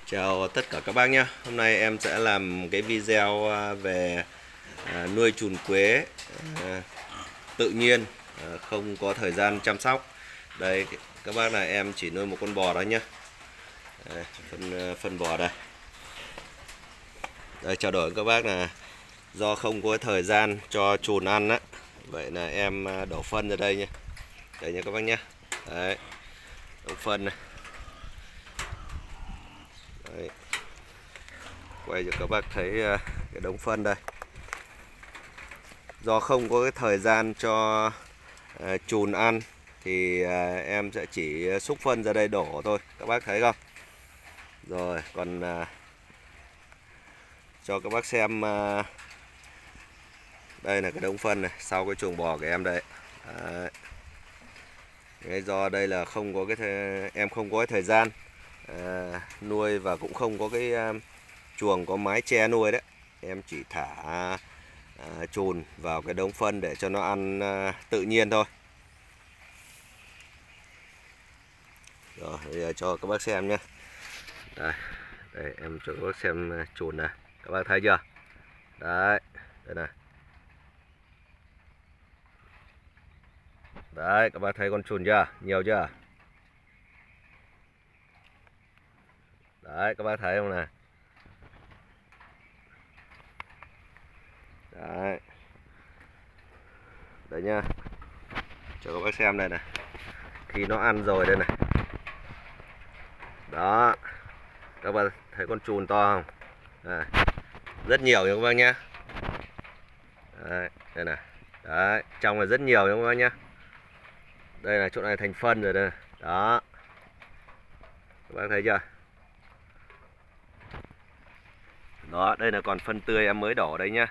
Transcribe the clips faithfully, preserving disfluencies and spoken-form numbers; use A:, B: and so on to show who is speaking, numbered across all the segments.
A: Chào tất cả các bác nhé. Hôm nay em sẽ làm cái video về nuôi trùn quế tự nhiên, không có thời gian chăm sóc. Đây các bác, là em chỉ nuôi một con bò đó nhé. Đây, phân, phân bò đây. Đây, trao đổi các bác là do không có thời gian cho trùn ăn á, vậy là em đổ phân ra đây nhé. Đây nha các bác nhé. Đấy, đổ phân này. Đấy. Quay cho các bác thấy cái đống phân đây. Do không có cái thời gian cho uh, trùn ăn thì uh, em sẽ chỉ xúc phân ra đây đổ thôi, các bác thấy không? Rồi còn uh, cho các bác xem uh, đây là cái đống phân này sau cái chuồng bò của em đây. Đấy. Đấy, do đây là không có cái thời, em không có cái thời gian uh, nuôi và cũng không có cái uh, chuồng có mái che nuôi đấy, em chỉ thả à, trùn vào cái đống phân để cho nó ăn à, tự nhiên thôi. Rồi bây giờ cho các bác xem nhé. Đây, đây em cho các bác xem trùn này, các bác thấy chưa? Đấy, đây này. Đấy, các bác thấy con trùn chưa? Nhiều chưa? Đấy, các bác thấy không này? Đấy. Đấy nhá. Cho các bác xem đây này. Khi nó ăn rồi đây này. Đó. Các bác thấy con trùn to không? Đây. Rất nhiều nha các bác nhé. Đấy, đây này. Đấy, trong là rất nhiều nha các bác nhé. Đây là chỗ này thành phân rồi đây. Đó. Các bác thấy chưa? Đó, đây là còn phân tươi em mới đổ đây nhá.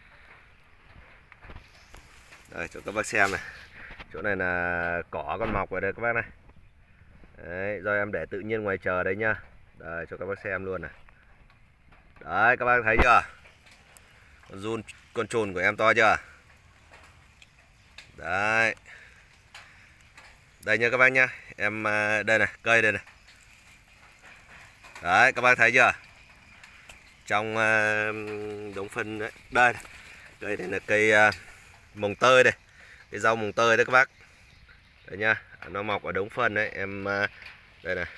A: Đây, cho các bác xem này. Chỗ này là cỏ con mọc ở đây các bác này. Đấy, do em để tự nhiên ngoài trời đây nhá. Đây, cho các bác xem luôn này. Đấy, các bác thấy chưa? Con giun, con trùn của em to chưa? Đấy. Đây nha các bác nhá. Em đây này, cây đây này. Đấy, các bác thấy chưa? Trong đống phân đấy. Đây. Cây này là cây mồng tơi đây, cái rau mồng tơi đấy các bác. Đấy nha, nó mọc ở đống phân đấy, em đây này.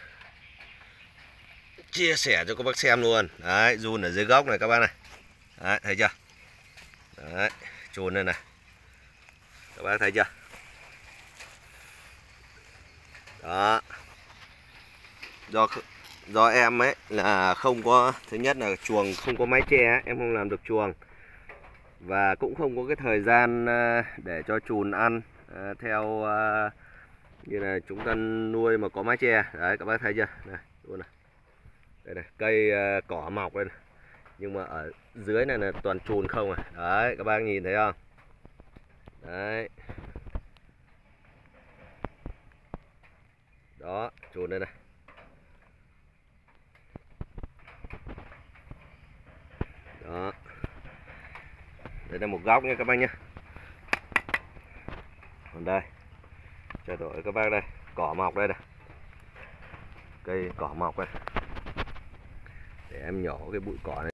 A: Chia sẻ cho các bác xem luôn. Đấy, giun ở dưới gốc này các bác này. Đấy, thấy chưa? Đấy, trùn đây này. Các bác thấy chưa? Đó. Do do em ấy là không có, thứ nhất là chuồng không có mái che, em không làm được chuồng. Và cũng không có cái thời gian để cho trùn ăn theo như là chúng ta nuôi mà có mái che. Đấy, các bác thấy chưa? Này, luôn này. Đây này, cây cỏ mọc đây này. Nhưng mà ở dưới này là toàn trùn không à. Đấy, các bác nhìn thấy không? Đấy. Đó, trùn đây này. Đó. Đây là một góc nha các bác nhé. Còn đây, cho đổi các bác đây, cỏ mọc đây này. Cây cỏ mọc đây. Để em nhổ cái bụi cỏ này.